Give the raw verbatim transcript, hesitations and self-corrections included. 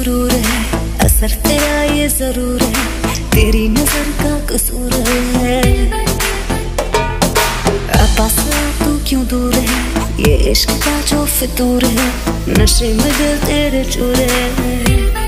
सुरूर है, असर तेरा ये जरूर है, तेरी नजर का कसूर है। पास तू क्यों दूर है, ये इश्क का जो फितूर है, नशे में दिल तेरे चूर है।